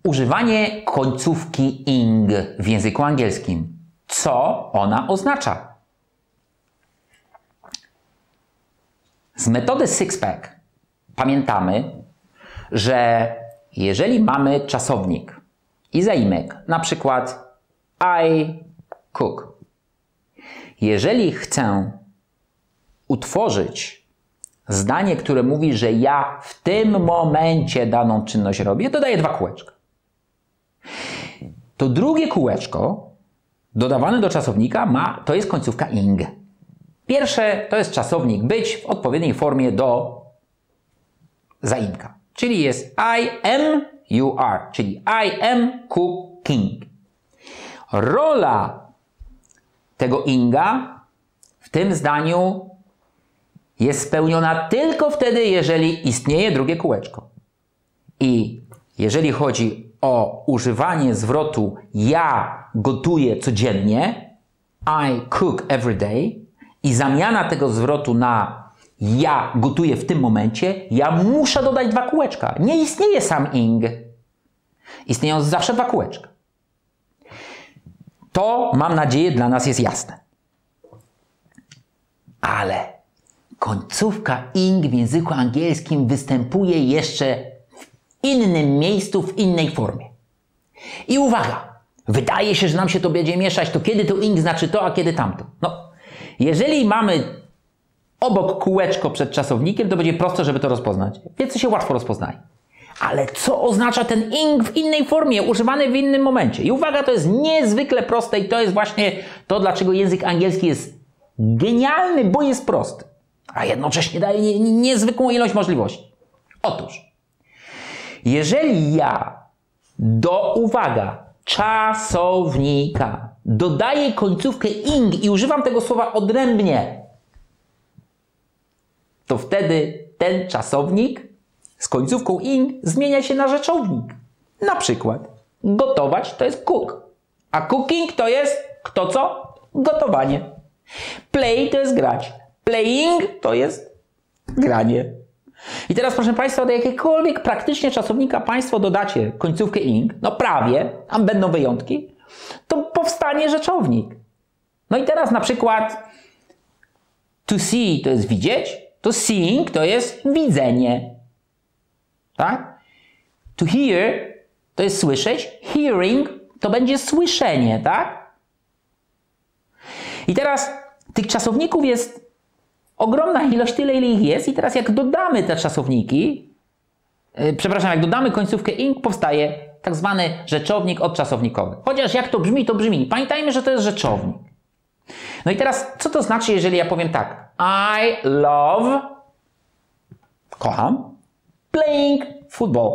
Używanie końcówki ing w języku angielskim. Co ona oznacza? Z metody six-pack pamiętamy, że jeżeli mamy czasownik i zaimek, na przykład I cook. Jeżeli chcę utworzyć zdanie, które mówi, że ja w tym momencie daną czynność robię, dodaję 2 kółeczka. To drugie kółeczko dodawane do czasownika to jest końcówka ing. Pierwsze to jest czasownik być w odpowiedniej formie do zaimka. Czyli jest I am, you are. Czyli I am cooking. Rola tego inga w tym zdaniu jest spełniona tylko wtedy, jeżeli istnieje drugie kółeczko. I jeżeli chodzi o używanie zwrotu ja gotuję codziennie, I cook every day, i zamiana tego zwrotu na ja gotuję w tym momencie, ja muszę dodać 2 kółeczka. Nie istnieje sam ing. Istnieją zawsze 2 kółeczka. To, mam nadzieję, dla nas jest jasne. Ale końcówka ing w języku angielskim występuje jeszcze w innym miejscu, w innej formie. I uwaga! Wydaje się, że nam się to będzie mieszać, to kiedy to ing znaczy to, a kiedy tamto. No, jeżeli mamy obok kółeczko przed czasownikiem, to będzie prosto, żeby to rozpoznać. Więc to się łatwo rozpoznaje. Ale co oznacza ten ing w innej formie, używany w innym momencie? I uwaga, to jest niezwykle proste i to jest właśnie to, dlaczego język angielski jest genialny, bo jest prosty, a jednocześnie daje niezwykłą ilość możliwości. Otóż, jeżeli ja uwaga, czasownika dodaję końcówkę ing i używam tego słowa odrębnie, to wtedy ten czasownik z końcówką ing zmienia się na rzeczownik. Na przykład gotować to jest cook, a cooking to jest kto co? Gotowanie. Play to jest grać. Playing to jest granie. I teraz, proszę Państwa, do jakiegokolwiek praktycznie czasownika Państwo dodacie końcówkę ing, no prawie, tam będą wyjątki, to powstanie rzeczownik. No i teraz na przykład to see to jest widzieć, to seeing to jest widzenie. Tak? To hear to jest słyszeć, hearing to będzie słyszenie, tak? I teraz tych czasowników jest ogromna ilość, tyle ile ich jest, i teraz jak dodamy te czasowniki, jak dodamy końcówkę ing, powstaje tak zwany rzeczownik odczasownikowy. Chociaż jak to brzmi, to brzmi. Pamiętajmy, że to jest rzeczownik. No i teraz, co to znaczy, jeżeli ja powiem tak? I love, kocham, playing football.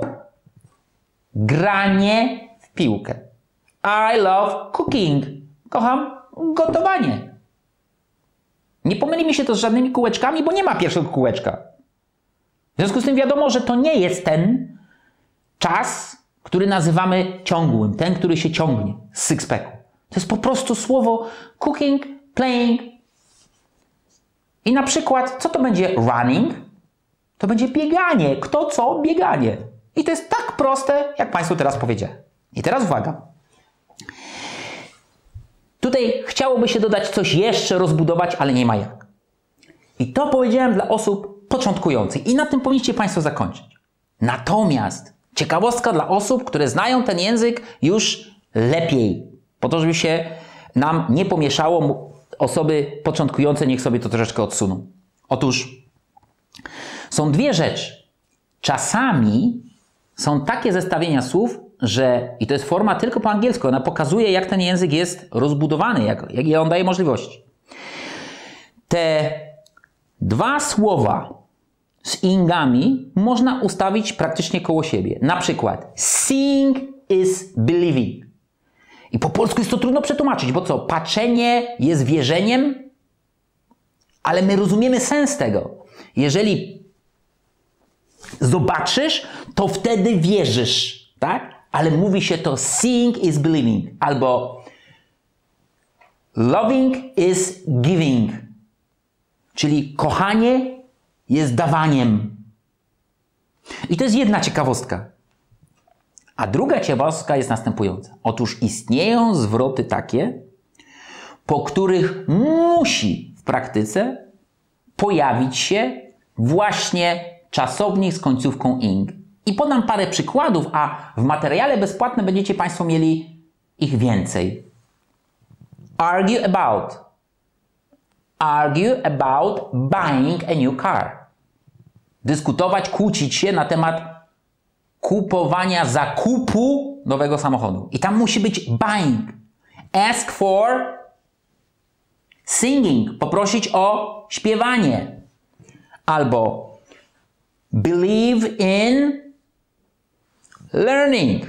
Granie w piłkę. I love cooking. Kocham gotowanie. Nie pomyli mi się to z żadnymi kółeczkami, bo nie ma pierwszego kółeczka. W związku z tym wiadomo, że to nie jest ten czas, który nazywamy ciągłym. Ten, który się ciągnie z six-packu. To jest po prostu słowo cooking, playing. I na przykład, co to będzie running? To będzie bieganie. Kto co? Bieganie. I to jest tak proste, jak Państwu teraz powiedziałem. I teraz uwaga. Tutaj chciałoby się dodać coś jeszcze, rozbudować, ale nie ma jak. I to powiedziałem dla osób początkujących. I na tym powinniście Państwo zakończyć. Natomiast ciekawostka dla osób, które znają ten język już lepiej. Po to, żeby się nam nie pomieszało, osoby początkujące niech sobie to troszeczkę odsuną. Otóż są 2 rzeczy. Czasami są takie zestawienia słów, i to jest forma tylko po angielsku, ona pokazuje, jak ten język jest rozbudowany, jakie on daje możliwości. Te 2 słowa z ingami można ustawić praktycznie koło siebie. Na przykład seeing is believing. I po polsku jest to trudno przetłumaczyć, bo co? Patrzenie jest wierzeniem, ale my rozumiemy sens tego. Jeżeli zobaczysz, to wtedy wierzysz, tak? Ale mówi się to seeing is believing, albo loving is giving, czyli kochanie jest dawaniem. I to jest jedna ciekawostka. A druga ciekawostka jest następująca. Otóż istnieją zwroty takie, po których musi w praktyce pojawić się właśnie czasownik z końcówką ing. I podam parę przykładów, a w materiale bezpłatnym będziecie Państwo mieli ich więcej. Argue about. Argue about buying a new car. Dyskutować, kłócić się na temat kupowania, zakupu nowego samochodu. I tam musi być buying. Ask for singing. Poprosić o śpiewanie. Albo believe in learning.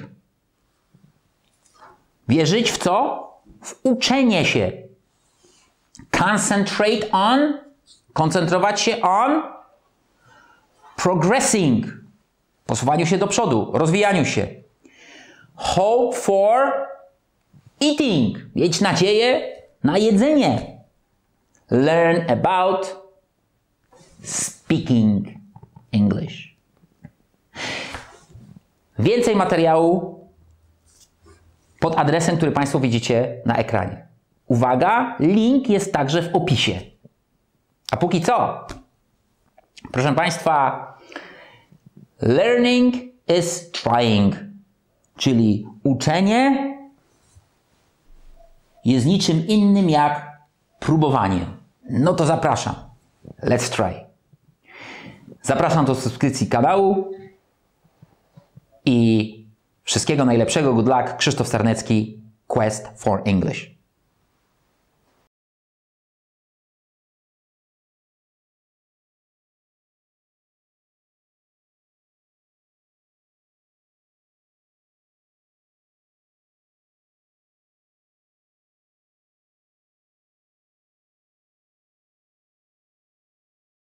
Wierzyć w co? W uczenie się. Concentrate on. Koncentrować się on. Progressing. Posuwaniu się do przodu. Rozwijaniu się. Hope for eating. Mieć nadzieję na jedzenie. Learn about speaking English. Więcej materiału pod adresem, który Państwo widzicie na ekranie. Uwaga, link jest także w opisie. A póki co, proszę Państwa, learning is trying, czyli uczenie jest niczym innym jak próbowanie. No to zapraszam. Let's try. Zapraszam do subskrypcji kanału i wszystkiego najlepszego. Good luck. Krzysztof Sarnecki, Quest for English.